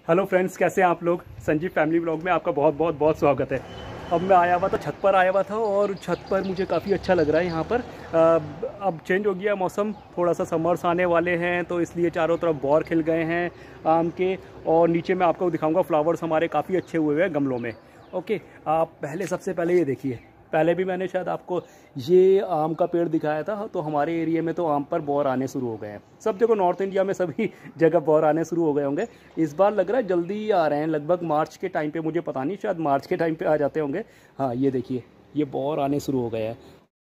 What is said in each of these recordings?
Hello friends, कैसे हैं आप लोग। संजीव फैमिली ब्लॉग में आपका बहुत बहुत बहुत स्वागत है। अब मैं आया हुआ था, छत पर आया हुआ था और छत पर मुझे काफ़ी अच्छा लग रहा है यहाँ पर। अब चेंज हो गया मौसम, थोड़ा सा समर्स आने वाले हैं तो इसलिए चारों तरफ बौर खिल गए हैं आम के। और नीचे मैं आपको दिखाऊंगा फ्लावर्स हमारे काफ़ी अच्छे हुए हैं गमलों में। ओके, आप सबसे पहले ये देखिए। पहले भी मैंने शायद आपको ये आम का पेड़ दिखाया था, तो हमारे एरिया में तो आम पर बौर आने शुरू हो गए हैं। सब जगह नॉर्थ इंडिया में सभी जगह बौर आने शुरू हो गए होंगे। इस बार लग रहा है जल्दी ही आ रहे हैं, लगभग मार्च के टाइम पे, मुझे पता नहीं, शायद मार्च के टाइम पे आ जाते होंगे। हाँ, ये देखिए, ये बौर आने शुरू हो गए हैं।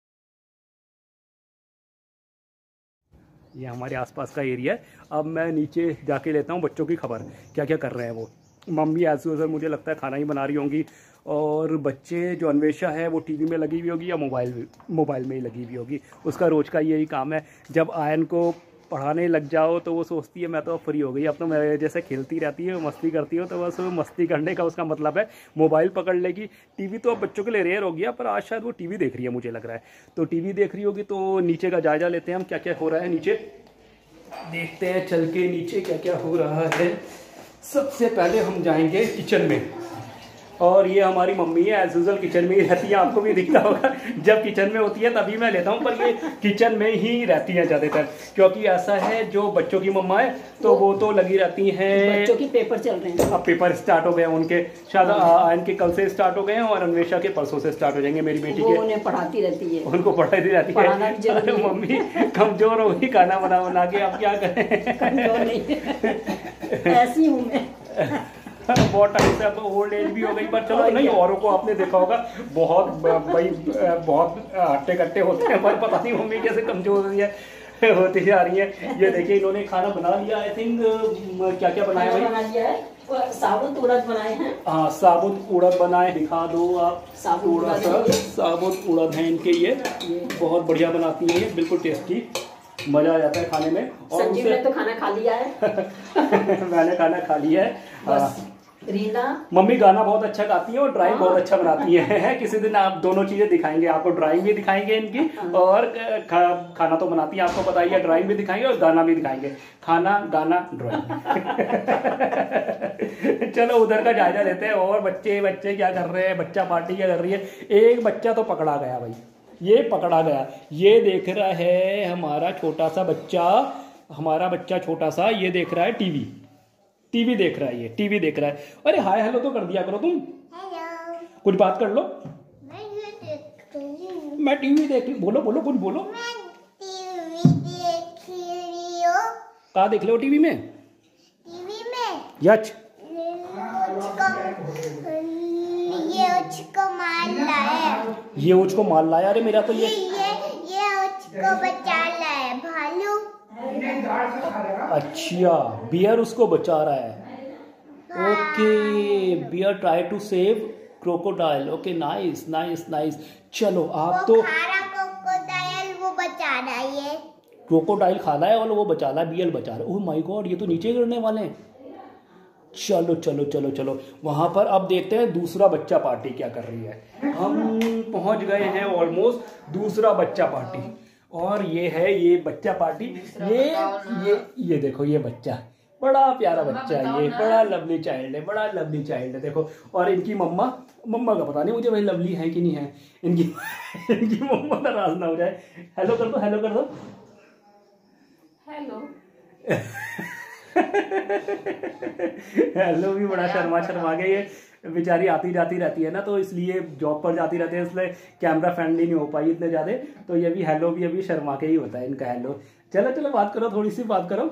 ये हमारे आसपास का एरिया है। अब मैं नीचे जाके लेता हूँ बच्चों की खबर, क्या क्या कर रहे हैं वो। मम्मी एज यूजुअल मुझे लगता है खाना ही बना रही होंगी, और बच्चे जो अन्वेषा है वो टीवी में लगी हुई होगी या मोबाइल में ही लगी हुई होगी। उसका रोज़ का यही काम है। जब आयन को पढ़ाने लग जाओ तो वो सोचती है मैं तो फ्री हो गई, अब तो मेरे जैसे खेलती रहती है, मस्ती करती हो, तो बस मस्ती करने का उसका मतलब है मोबाइल पकड़ लेगी। टीवी तो अब बच्चों के लिए रेयर हो गया, पर आज शायद वो टीवी देख रही है, मुझे लग रहा है। तो टीवी देख रही होगी, तो नीचे का जायज़ा लेते हैं हम, क्या क्या हो रहा है नीचे। देखते हैं चल के नीचे क्या क्या हो रहा है। सबसे पहले हम जाएंगे किचन में, और ये हमारी मम्मी है, एज यूजुअल किचन में ही रहती है। आपको भी दिखता होगा, जब किचन में होती है तभी मैं लेता हूँ, पर ये किचन में ही रहती है ज़्यादातर, क्योंकि ऐसा है जो बच्चों की मम्मा है तो वो तो लगी रहती हैं। बच्चों की पेपर चल रहे हैं, अब पेपर स्टार्ट हो गए हैं उनके, शायद आयन के कल से स्टार्ट हो गए हैं और अन्वेषा के परसों से स्टार्ट हो जाएंगे। मेरी बेटी के उन्हें पढ़ाती रहती है, उनको पढ़ाती रहती है। मम्मी कमजोर हो गई खाना बना बना के, अब क्या करें। कमजोर नहीं ऐसी हूँ मैं। बहुत टाइम से, अब तो ओल्ड एज भी हो गई, पर चलो नहीं, औरों को आपने देखा होगा बहुत भाई बहुत हट्टे कट्टे होते हैं, पर पता नहीं मम्मी कैसे कमजोर होती जा रही है। ये देखिए, इन्होंने खाना बना लिया। आई थिंक क्या क्या बनाया भाई? बना लिया है, साबुत उड़द बनाए हैं। हाँ, साबुत उड़द बनाए, दिखा दो आप। थोड़ा सा साबुत उड़द है इनके, ये बहुत बढ़िया बनाती है, बिल्कुल टेस्टी, मजा आ जाता है खाने में। और संजीव ने तो खाना खा लिया है। मैंने खाना खा लिया है। रीना मम्मी गाना बहुत अच्छा गाती है और ड्राइंग बहुत अच्छा बनाती है। किसी दिन आप दोनों चीजें दिखाएंगे, आपको ड्राइंग भी दिखाएंगे इनकी, और खाना तो बनाती है, आपको पता ही है। ड्राइंग भी दिखाएंगे और गाना भी दिखाएंगे, खाना गाना ड्राइंग। चलो उधर का जायजा लेते हैं। और बच्चे क्या कर रहे हैं, बच्चा पार्टी क्या कर रही है। एक बच्चा तो पकड़ा गया भाई, ये पकड़ा गया। ये देख रहा है हमारा छोटा सा बच्चा, हमारा बच्चा छोटा सा, ये देख रहा है टीवी देख रहा है, ये टीवी देख रहा है। अरे हाय हेलो तो कर दिया करो तुम। हेलो, कुछ बात कर लो। मैं टीवी देख, बोलो बोलो, कुछ बोलो। मैं टीवी देख रही हूँ। कहाँ देख रहे हो टीवी में? टीवी में यच ये उसको मार लाया। अरे मेरा तो ये उसको बचा लाया भालू। अच्छा, बियर उसको बचा रहा है। Okay, bear try to save crocodile. Okay, nice nice nice. चलो आप तो क्रोकोडाइल वो बचा रहा है, क्रोकोडाइल खा रहा है और वो बचा रहा है, बियर बचा रहा है। ओह माय गॉड, ये तो नीचे गिरने वाले हैं। चलो चलो चलो चलो वहां पर अब देखते हैं दूसरा बच्चा पार्टी क्या कर रही है। हम पहुंच गए हैं ऑलमोस्ट दूसरा बच्चा पार्टी, और ये है ये बच्चा पार्टी। ये देखो, ये बच्चा बड़ा प्यारा बच्चा है, ये बड़ा लवली चाइल्ड है, बड़ा लवली चाइल्ड है। देखो, और इनकी मम्मा का पता नहीं मुझे भाई लवली है कि नहीं है। इनकी मम्मा नाराज ना हो जाए। हेलो कर दो, हेलो कर दो, हेलो। हेलो भी बड़ा शर्मा के, ये बेचारी आती जाती रहती है ना, तो इसलिए जॉब पर जाती रहती है, इसलिए कैमरा फ्रेंडली नहीं हो पाई इतने ज़्यादा। तो ये भी हेलो भी अभी शर्मा के ही होता है इनका हेलो। चलो चलो बात करो, थोड़ी सी बात करो,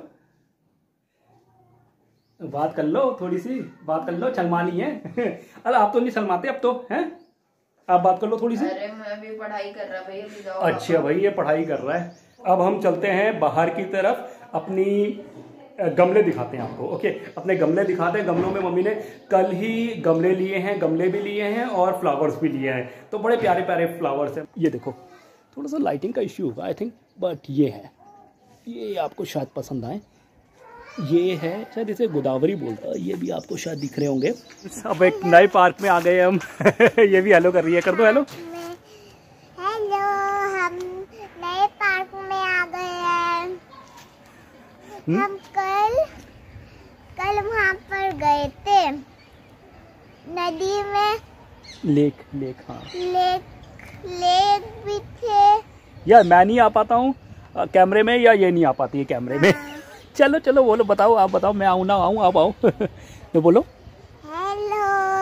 बात कर लो, थोड़ी सी बात कर लो, शर्मानी है। अरे आप तो नहीं शर्माते अब तो, हैं? आप बात कर लो थोड़ी सी। अरे मैं भी पढ़ाई कर रहा भैया। अच्छा भाई, ये पढ़ाई कर रहा है। अब हम चलते हैं बाहर की तरफ, अपनी गमले दिखाते हैं आपको। ओके, अपने गमले दिखाते हैं। गमलों में मम्मी ने कल ही गमले लिए हैं, गमले भी लिए हैं और फ्लावर्स भी लिए हैं, तो बड़े प्यारे प्यारे फ्लावर्स हैं। ये देखो, थोड़ा सा लाइटिंग का इश्यू होगा आई थिंक, बट ये है, ये आपको शायद पसंद आए। ये है शायद, इसे गोदावरी बोलता है, ये भी आपको शायद दिख रहे होंगे। अब एक नए पार्क में आ गए हम। ये भी हेलो कर रही है, कर दो हेलो। हेलो, हम नए पार्क में आ गए हैं। हम कल वहाँ पर गए थे नदी में। लेक हाँ, लेक भी थे। यार मैं नहीं आ पाता हूँ कैमरे में, या ये नहीं आ पाती है कैमरे में। चलो चलो बोलो, बताओ, आप बताओ, मैं आऊँ ना आऊँ, आप आओ। तो बोलो। हेलो,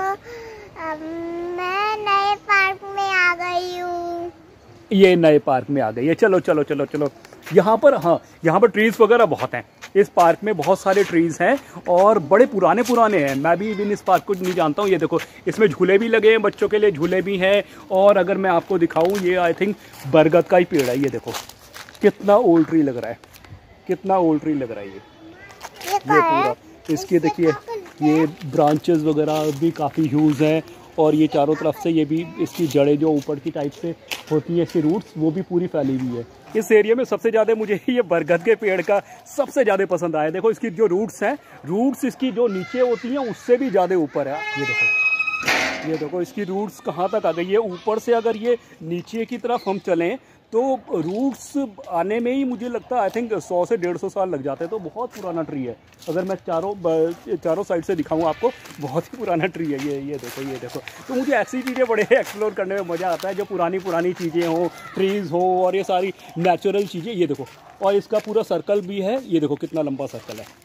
मैं नए पार्क में आ गई हूँ। ये नए पार्क में आ गई है। चलो चलो चलो चलो। यहाँ पर हाँ, यहाँ पर ट्रीज वगैरह बहुत हैं। इस पार्क में बहुत सारे ट्रीज हैं और बड़े पुराने हैं। मैं भी इवन इस पार्क को नहीं जानता हूँ। ये देखो, इसमें झूले भी लगे हैं, बच्चों के लिए झूले भी हैं। और अगर मैं आपको दिखाऊँ, ये आई थिंक बरगद का ही पेड़ है। ये देखो कितना ओल्ड ट्री लग रहा है, कितना ओल्ड ट्री लग रहा है ये पूरा। इसके देखिए ये ब्रांचेस वगैरह भी काफ़ी ह्यूज हैं और ये चारों तरफ से, ये भी इसकी जड़ें जो ऊपर की टाइप से होती है, इसकी रूट्स वो भी पूरी फैली हुई है। इस एरिया में सबसे ज़्यादा मुझे ये बरगद के पेड़ का सबसे ज़्यादा पसंद आया। देखो इसकी जो रूट्स हैं, रूट्स इसकी जो नीचे होती हैं उससे भी ज़्यादा ऊपर है। ये देखो इसकी रूट्स कहाँ तक आ गई है ऊपर से। अगर ये नीचे की तरफ हम चलें तो रूट्स आने में ही मुझे लगता है आई थिंक 100 से 150 साल लग जाते हैं। तो बहुत पुराना ट्री है। अगर मैं चारों साइड से दिखाऊं आपको, बहुत ही पुराना ट्री है ये देखो। तो मुझे ऐसी चीज़ें बड़े एक्सप्लोर करने में मज़ा आता है, जो पुरानी चीज़ें हों, ट्रीज़ हो और ये सारी नेचुरल चीज़ें। ये देखो, और इसका पूरा सर्कल भी है। ये देखो कितना लंबा सर्कल है।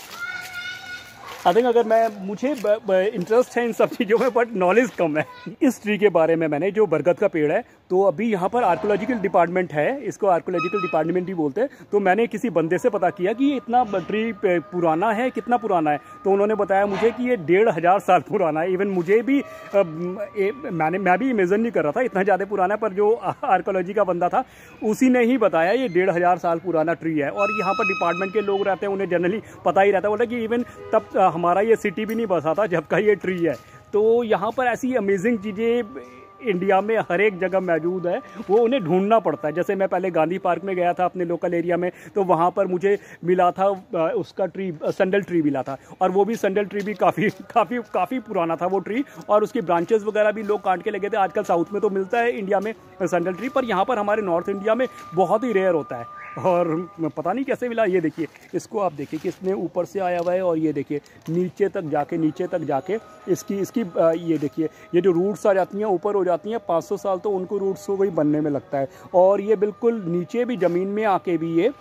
आई थिंक अगर मुझे इंटरेस्ट है इन सब चीज़ों में, बट नॉलेज कम है इस ट्री के बारे में। मैंने जो बरगद का पेड़ है, तो अभी यहाँ पर आर्कोलॉजिकल डिपार्टमेंट है, इसको आर्कोलॉजिकल डिपार्टमेंट ही बोलते हैं। तो मैंने किसी बंदे से पता किया कि ये इतना ट्री पुराना है, कितना पुराना है। तो उन्होंने बताया मुझे कि ये 1500 साल पुराना है। इवन मुझे भी मैं भी इमेजिन नहीं कर रहा था इतना ज़्यादा पुराना है, पर जो आर्कोलॉजी का बंदा था उसी ने ही बताया ये 1500 साल पुराना ट्री है। और यहाँ पर डिपार्टमेंट के लोग रहते हैं, उन्हें जनरली पता ही रहता है। बोला कि इवन तब हमारा ये सिटी भी नहीं बसा था जब का ये ट्री है। तो यहाँ पर ऐसी अमेजिंग चीज़ें इंडिया में हर एक जगह मौजूद है, वो उन्हें ढूंढना पड़ता है। जैसे मैं पहले गांधी पार्क में गया था अपने लोकल एरिया में, तो वहाँ पर मुझे मिला था उसका ट्री, सैंडल ट्री मिला था। और वो भी सैंडल ट्री भी काफ़ी पुराना था वो ट्री। और उसकी ब्रांचेस वगैरह भी लोग काट के लगे थे। आजकल साउथ में तो मिलता है इंडिया में सैंडल ट्री, पर यहाँ पर हमारे नॉर्थ इंडिया में बहुत ही रेयर होता है। और पता नहीं कैसे मिला। ये देखिए, इसको आप देखिए कि इसने ऊपर से आया हुआ है और ये देखिए नीचे तक जाके इसकी ये देखिए, ये जो रूट्स आ जाती हैं ऊपर हो जाती हैं। 500 साल तो उनको रूट्स को वही बनने में लगता है। और ये बिल्कुल नीचे भी ज़मीन में आके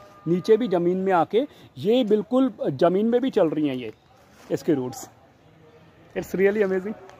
ये बिल्कुल ज़मीन में भी चल रही हैं ये इसके रूट्स। It's really amazing.